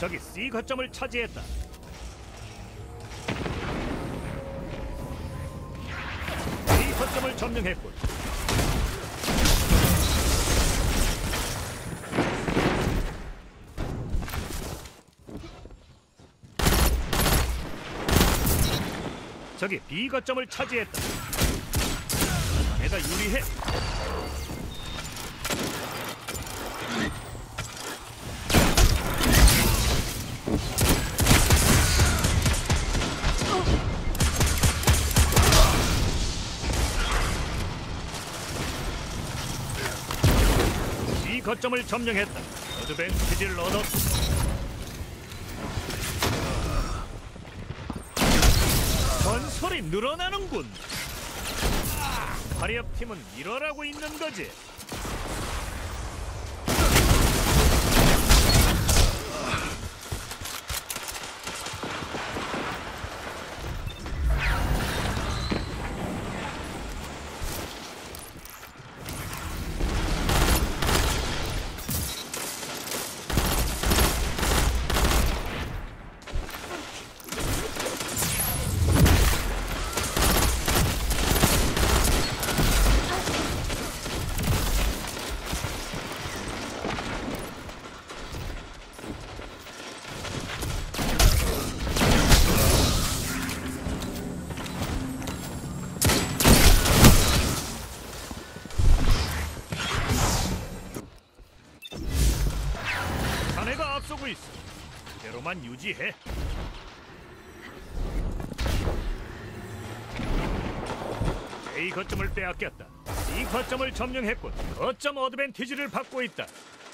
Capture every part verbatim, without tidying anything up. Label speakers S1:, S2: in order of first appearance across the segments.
S1: 적이 C 거점을 차지했다. A 거점을 점령했군. 적이 B 거점을 차지했다. 내가 유리해. B 거점을 점령했다. 어드밴티지를 얻었다. 전설이 늘어나는군. 화리업 팀은 이러라고 있는 거지. 자네가 앞서고 있어. 그대로만 유지해. A 거점을 빼앗겼다. 이 거점을 점령했군. 거점 어드밴티지를 받고 있다.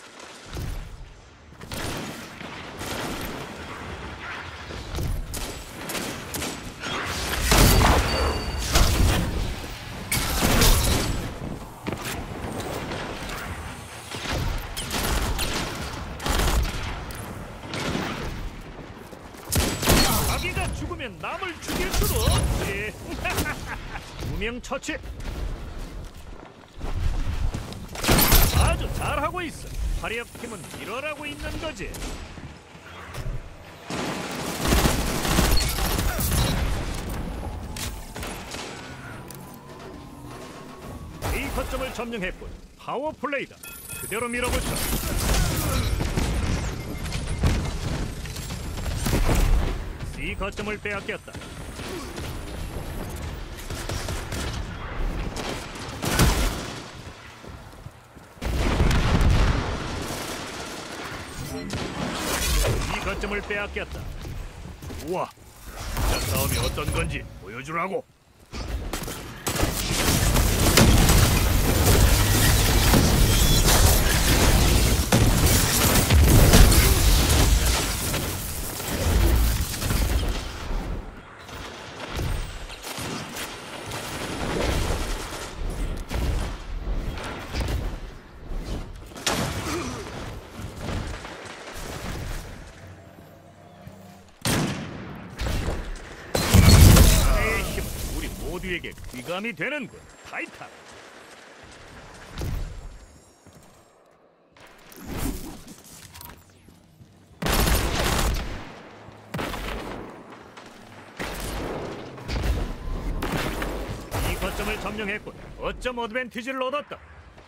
S1: 자기가 죽으면 남을 죽일 수도 없지. 두명 처치. 아주 잘하고 있어. 화리업 팀은 이러라고 있는 거지. A 거점을 점령했군. 파워 플레이다. 그대로 밀어붙여. C 거점을 빼앗겼다. 이 거점을 빼앗겼다. 우와, 진짜 싸움이 어떤 건지 보여주라고. 모두에게 귀감이 되는군. 타이탄. 이 거점을 점령했군. 거점 어드밴티지를 얻었다.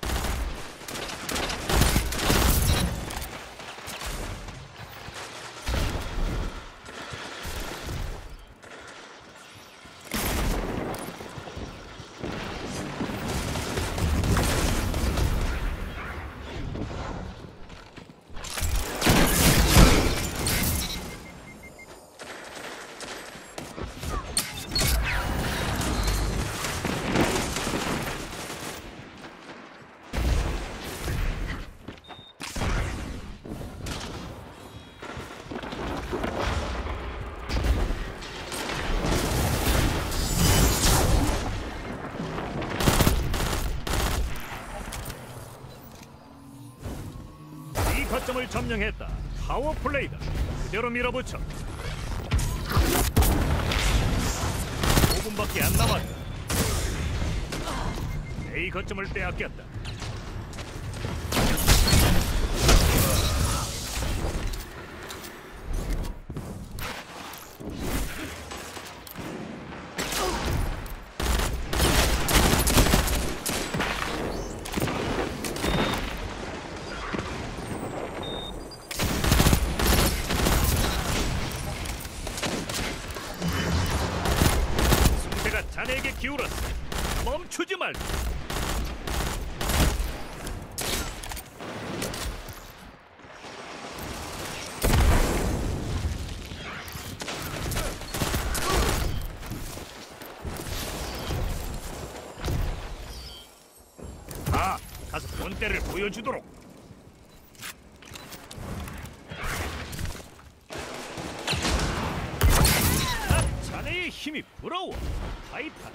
S1: 거점을 점령했다. 파워 플레이다. 그대로 밀어붙여. 오 분밖에 안 남았다. A 거점을 빼앗겼다. 자네에게 기울었어. 멈추지 말고. 가, 가서 본때를 보여주도록. 난 자네의 힘이 부러워, 타이탄.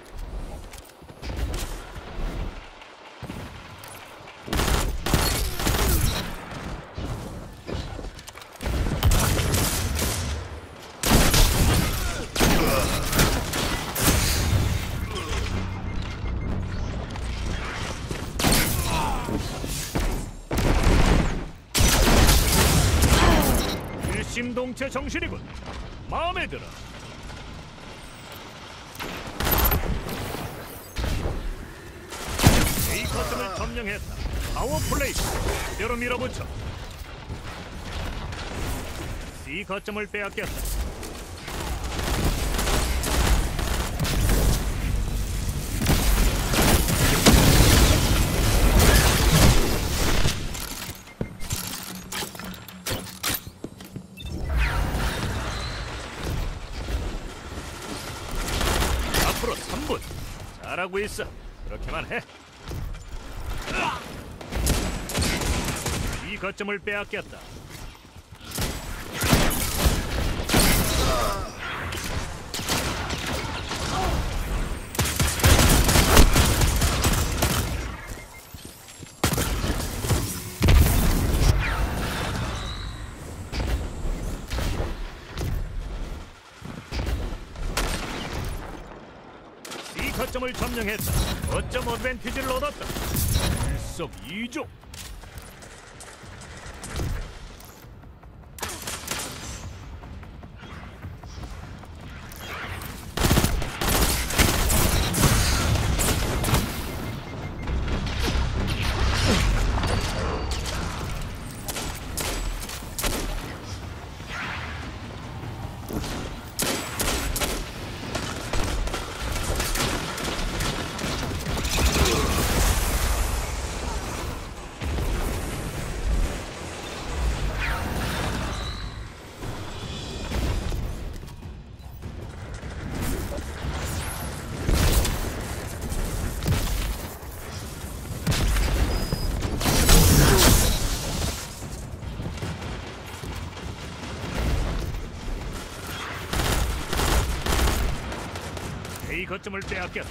S1: 일심동체 정신이군. 마음에 들어. A 거점을 점령했다. 파워 플레이. 그대로 밀어붙여. C 거점을 빼앗겼다. 앞으로 삼 분. 잘하고 있어. 그렇게만 해. 이 거점을 빼앗겼다. 이 거점을 점령했다. 거점 어드밴티지를 얻었다. 일석이조. A 거점을 빼앗겼다.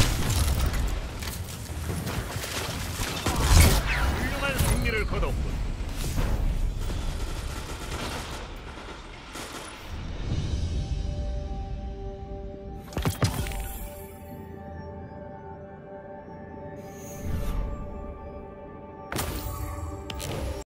S1: 훌륭한 승리를 거뒀군.